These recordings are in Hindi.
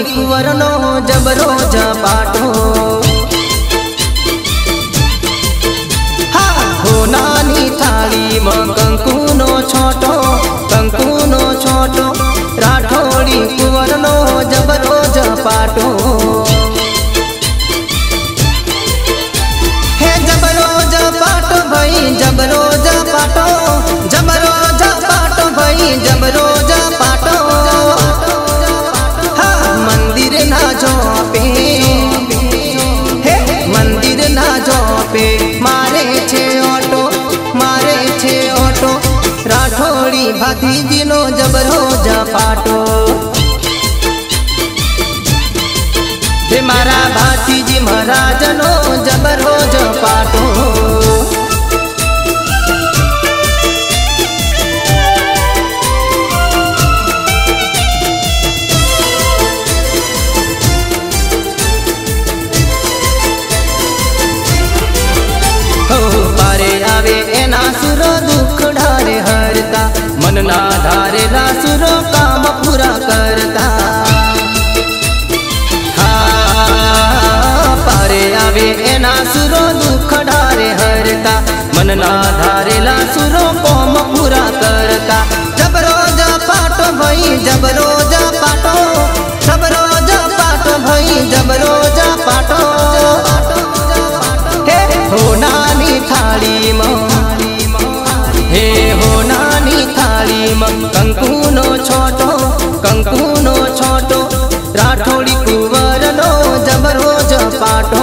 कुंवरनो जबरो जपाटो हो नानी थाली में कंकुनो छोटो राठोड़ी कुंवरनो जबरो जपाटो हे जबरो जपाटो भाई जबरो जपाटो भाई जबरो जपाटो मंदिर ना जो पे मंदिर ना जो पे मारे छे ऑटो राठोड़ी भतीजी नो जबरो जपाटो हे मारा भतीजी महाराज नो जबरो जपाटो मन ना धारे लासुरो काम पूरा करता पारे आवे एना सुरो दुख ढारे हरता मन ना धारे लासुरो काम पूरा करता जबरो जपाटो भाई जबरो जपाटो भाई जबरो जपाटो हे हो नानी थाली में कंकुनो छोटो राठोड़ी कुंवरनो जबरो जपाटो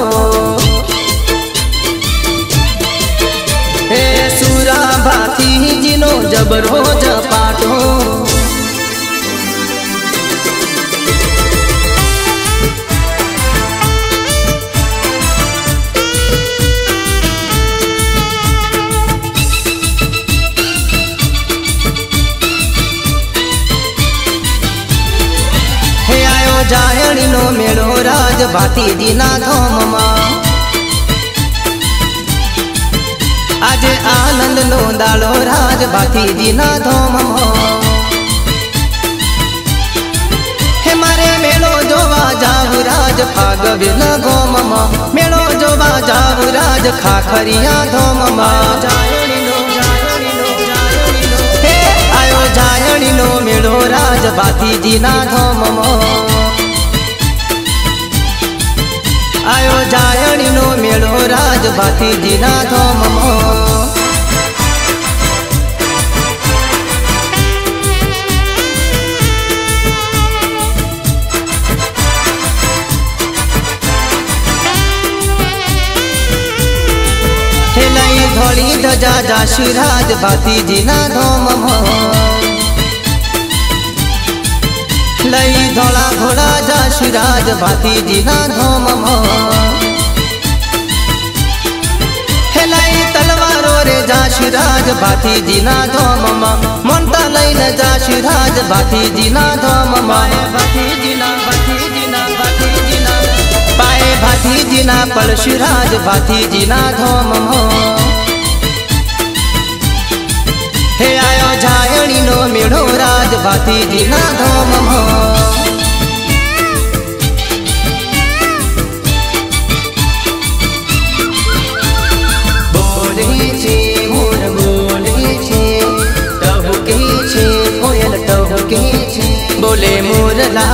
हे सुरा भातीजी नो जबरो जपाटो जायणी नो मेड़ो राज भातीजी ना धोम आज आनंद नो दाड़ो राज भातीजी ना धोम हे मारे मेड़ो जोवा जाऊ राज फागवे न गोम मेड़ो जोवा जाऊ राज खाखरिया धोम हे आयो जायणी नो मेड़ो राज भातीजी ना धोम आयो जायणी नो मेड़ो राज भातीजी ना धोम हेलाई धोली ध्वजा जाशुराज भातीजी ना धोम लई धोला घोड़ा जाशुराज भातीजी ना धोम हेलाई तलवारो रे जाशुराज भातीजी ना धोम मोंता लईन जाशुराज भातीजी ना धोम भातीजी ना पाए भातीजी ना परशुराज भातीजी ना धोम हे आयो जायणी नो मेड़ो राज भातीजी ना धोम बोले छे मोर बोले छे टहुके छे कोयल टहुके छे बोले मोरला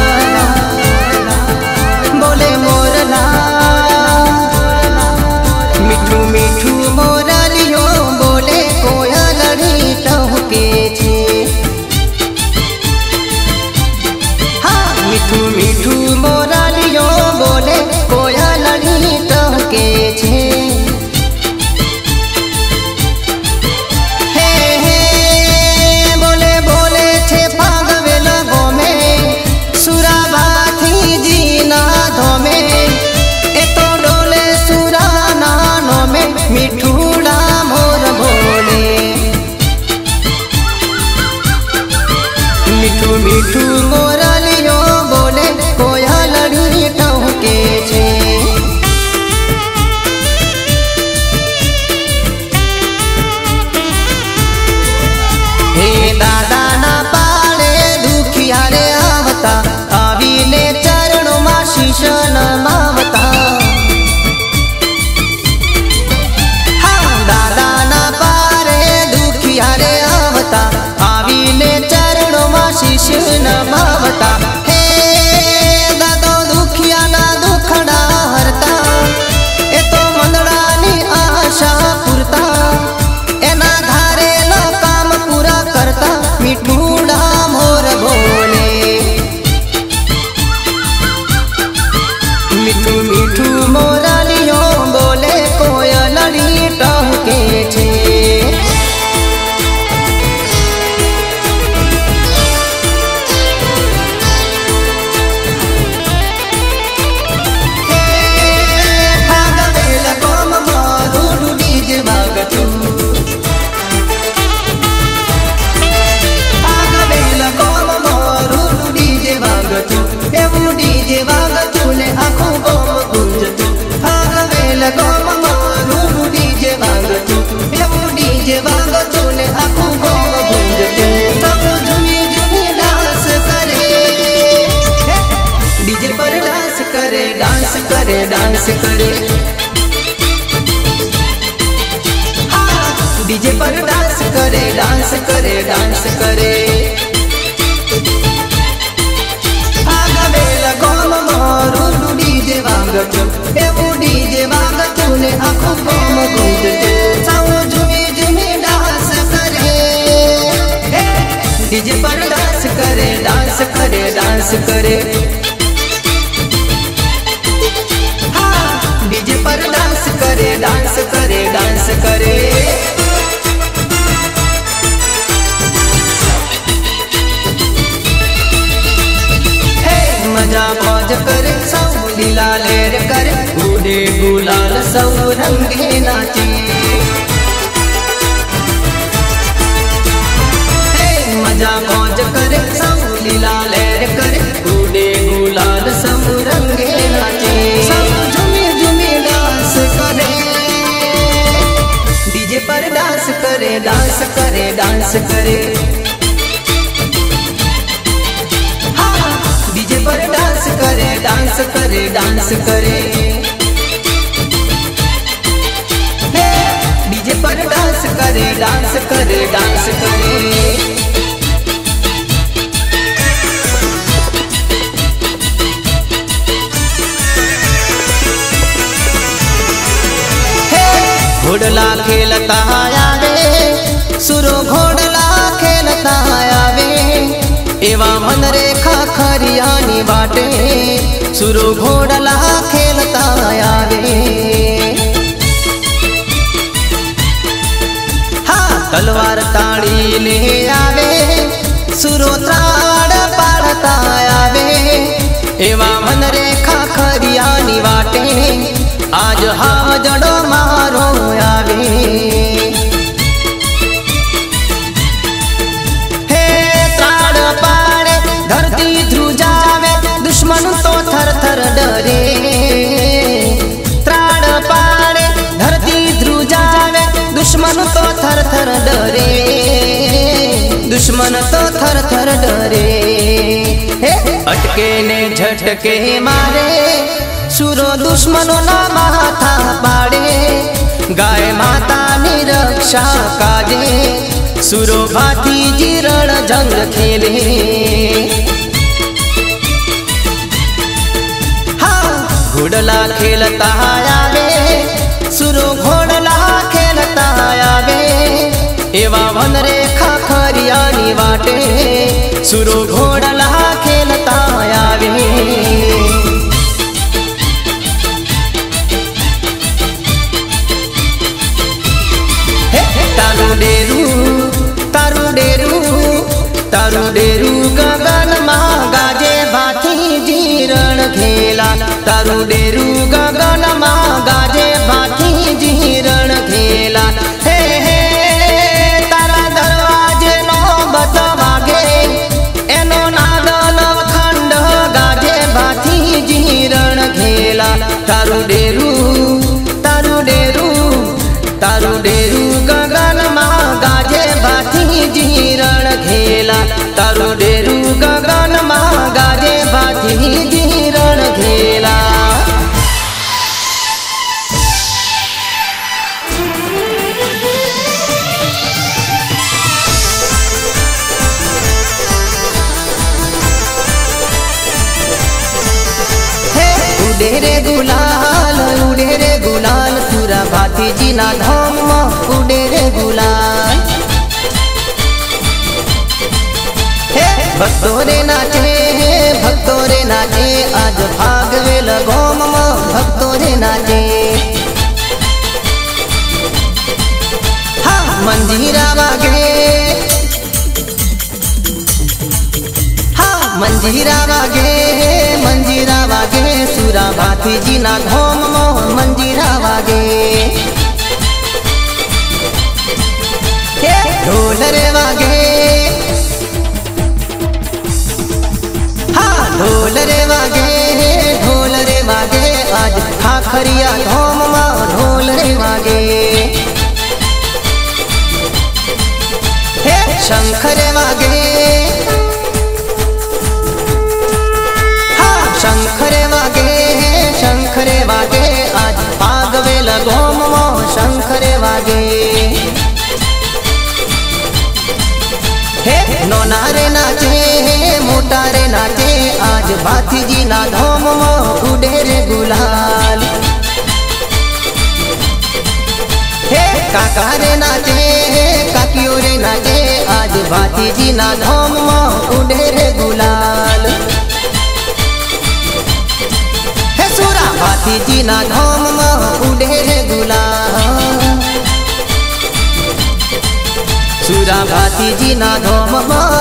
मिठू मिठू मोरलियो बोले कोयल टहुके छे ગોમ મારું ડીજે વાગતું એવું ડીજે વાગતું ને આખું ગોમ ગુંજતું સૌ ઝૂમી ઝૂમી ડાન્સ કરે ડીજે પર ડાન્સ કરે ડાન્સ કરે ડાન્સ કરે डीजे पर डांस करे डांस करे डांस करे आगवेला गोम मारू डीजे वागतु एवो डीजे वागतु ने आखो गोम गुंजतु सौ झूमी झूमी डांस करे डीजे पर डांस करे डांस करे डांस करे डीजे पर डांस करे डांस करे डांस करे मजा मौज करे सौ लीला लेर करे उड़े गुलाल सौ रंगे नाचे मजा मौज करे सौ लीला लेर करे उड़े गुलाल सौ रंगे नाचे सब झूमी झूमी डांस करे डीजे पर डांस करे डांस करे डांस करे डीजे पर डांस करे डांस करे डांस करे डीजे पर डांस करे डांस करे डांस करे घोड़ला खेलता आवे सुरो घोड़ला खेलता आवे एवा मन रेखा खरियानी बाटे सुरो घोड़ला खेलता आवे हाँ तलवार ताड़ी ले आवे सुरो त्राड़ पाड़ता आवे एवा मन रेखा खरियानी बाटे आज हाँ जड़ो मारो आवे दुश्मन तो थर थर डरे त्राण पाड़े धरती ध्रुजावे दुश्मन तो थर थर डरे दुश्मन तो थर थर डरे अटके ने झटके मारे सुरो दुश्मनों ना माथा पाड़े गाय माता नी रक्षा काजे सुरो भाती जी रण जंग खेले घोड़ला खेलता आवे सुरो घोड़ला खेलता आवे एवा वन रेखा खरियानी वाटे सुरो घोड़ला खेलता आवे तारू डेरू तारू डेरू तारू डेरू गगन माँ गाजे भाती जीरण खेला तारू डेरू गगन माँ गाजे भाती जीरण खेला हे हे तारा दरवाजे नो बत वागे एनो नादल खंड गाजे भाती जीरण खेला तारू डेरू तारू डेरू तारू डेरू गगन माँ गाजे भाती जीरण खेला तारू डेरू गगन माँ गाजे भाती जीरण खेला उड़े रे गुलाल पूरा भाती जी ना धाम उड़े रे गुलाल भक्तों रे नाचे आज भागवे लगोम भक्तों रे नाचे हाँ मंजीरा वागे हाँ मंजीरा वागे सुरा भाती जी ना धोम मंजीरा वागे ढोल रे वागे ढोल रे वागे आज खाखरिया धोम गोम शंखरे वागे। हे नोना रे नाचे मोटा रे नाचे आज भातीजी ना धोम उड़े रे गुलाल। हे काका रे नाचे काकियो रे नाचे आज भातीजी ना धोम उड़े रे गुलाल। हे सुरा भातीजी ना धोम उड़े रे गुलाल। सुरा भातीजी ना धोम